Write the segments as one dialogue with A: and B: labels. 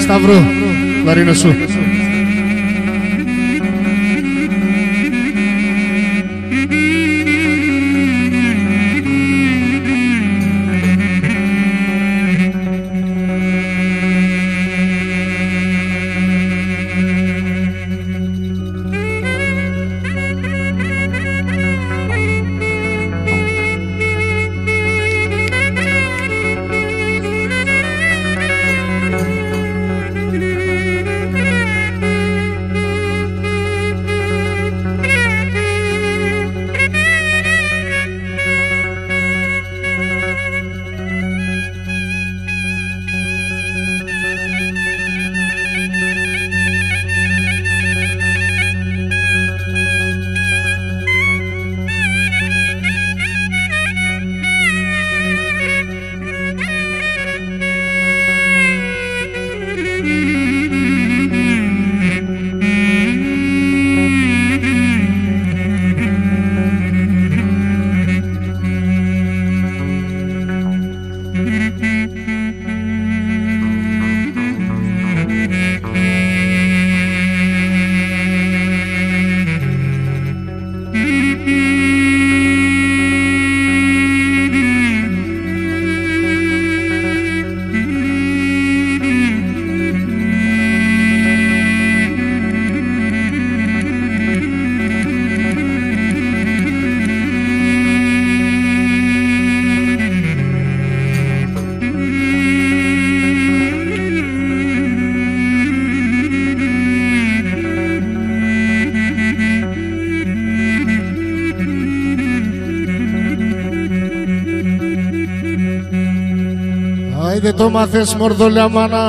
A: Σταύρο, κλαρίνο σου. Δεν το μάθες μορδόλια μάνα.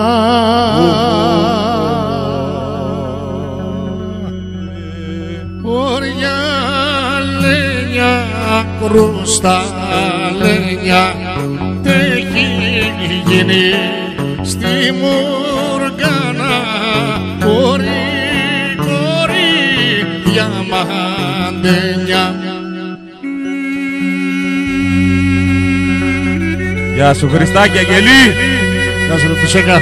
A: Όρια λένια, κρούστα λένια, έχει γίνει στη Μουργάνα. Κόρη, κόρη, διαμαντένια.
B: Γεια σου Χριστάκη Αγγελή.
A: Γεια σου ρε Φουσέκα.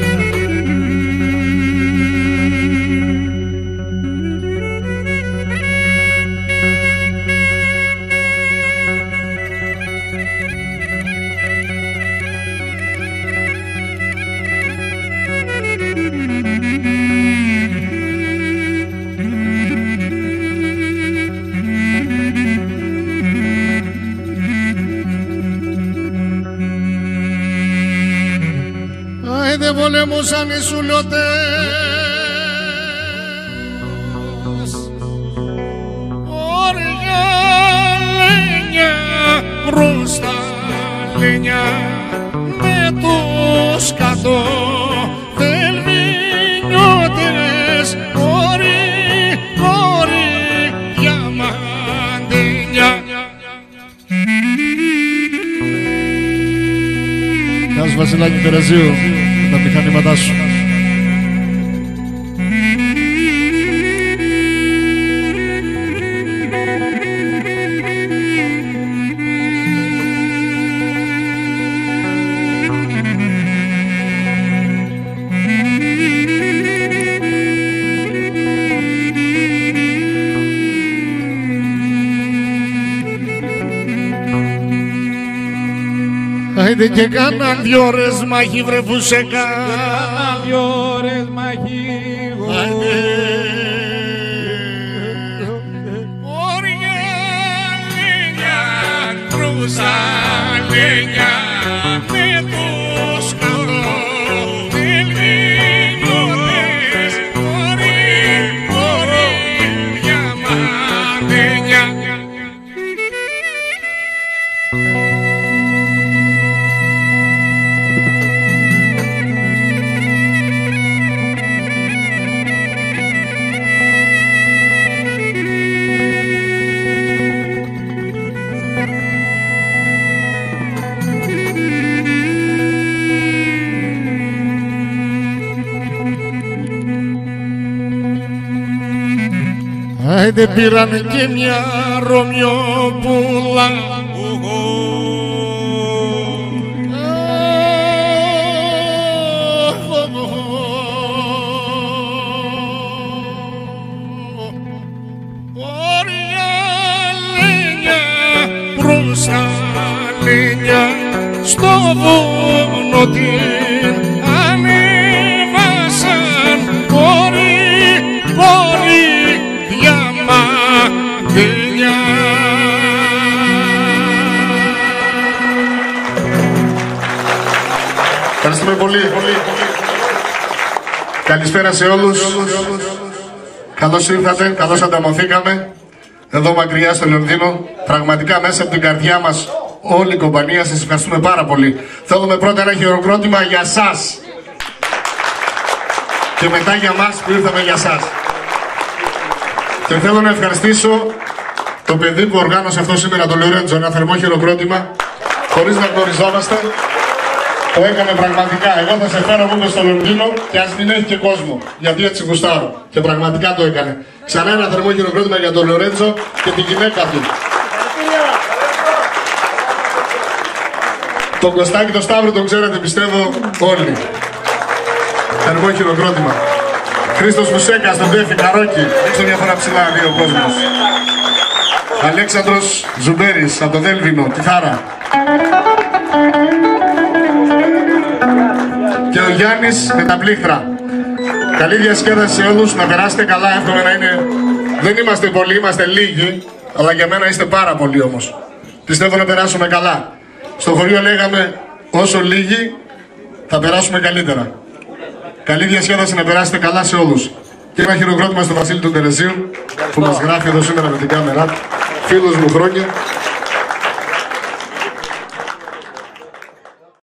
A: Δεν πολεμούσαν οι σουλιώτες, όρια λένια, κρούστα λένια, με τους κατώ δελβινιώτες, κόρη, κόρη, διαμαντένια. Γεια σου Βασιλάκη Τερεζίου, τα μηχανήματά σου. Άιντε και κάναν 2 ώρες μάχη βρε Φουσέκα.
B: Κάναν 2 ώρες μάχη.
A: Όρια λένια, κρούσα λένια, με τους καλώ δελβινιώτες, κόρη, κόρη, διαμαντένια. Άιντε πήρανε και μια Ρωμιόπουλα.
C: βουνό την ανέβασαν κόρη διαμαντήλια.
D: Ευχαριστούμε πολύ. Καλησπέρα σε όλους. Καλώς ήρθατε, καλώς ανταμωθήκαμε. Εδώ μακριά στο Λονδίνο. Πραγματικά μέσα από την καρδιά μας όλη η κομπανία, σας ευχαριστούμε πάρα πολύ. Θέλουμε πρώτα ένα χειροκρότημα για σας. Και μετά για μας που ήρθαμε για σας. Και θέλω να ευχαριστήσω το παιδί που οργάνωσε αυτό σήμερα, το Λορέντζο. Ένα θερμό χειροκρότημα, χωρίς να γνωριζόμαστε. Το έκανε πραγματικά. Εγώ θα σε φέρω μου στο Λονδίνο και ας μην έχει και κόσμο. Γιατί έτσι γουστάρω. Και πραγματικά το έκανε. Ξανά ένα θερμό χειροκρότημα για τον Λορέντζο και τη γυναίκα του. Τον Κωστάκη, τον Σταύρο τον ξέρετε πιστεύω όλοι. Θερμό χειροκρότημα. Χρήστος Μουσέκας, τον Τέφη Καρόκη. Έξω μια φορά ψηλά δύο ο κόσμος. Αλέξανδρος Ζουμπέρης από το Δέλβινο, κιθάρα. Και ο Γιάννης με τα πλήκτρα. Καλή διασκέδαση σε όλους, να περάσετε καλά, εύχομαι να είναι... Δεν είμαστε πολλοί, είμαστε λίγοι, αλλά για μένα είστε πάρα πολλοί όμως. Πιστεύω να περάσουμε καλά. Στο χωριό λέγαμε, όσο λίγοι, θα περάσουμε καλύτερα. Καλή διασκέδαση, να περάσετε καλά σε όλους. Και ένα χειροκρότημα στο Βασίλη του Τερεζίου, που μας γράφει εδώ σήμερα με την κάμερα. Φίλος μου χρόνια.